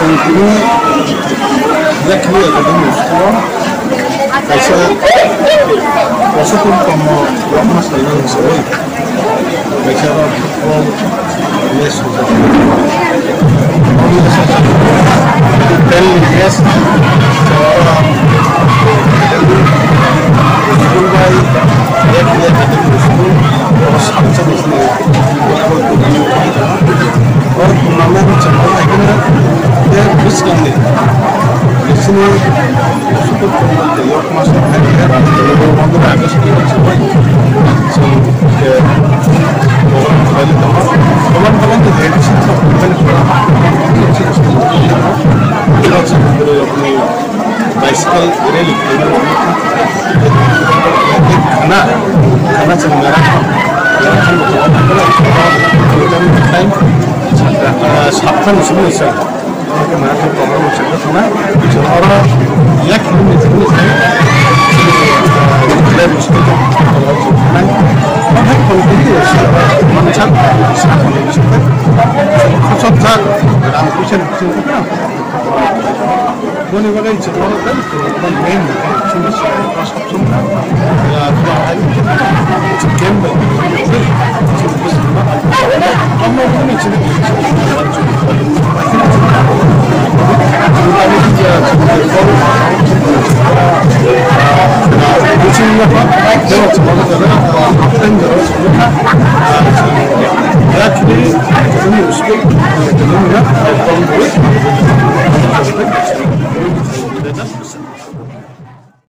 Sentimi yakni academy estuvo pasó como vamos a ir hoy pensaba fútbol eso el inglés bicycle really karena sebenarnya sabtan semua bisa kemarin problem macam karena orang ya kalau misalnya kita bisa orang politik macam susah dalam proses Bueno, iba a decir, no, no, main,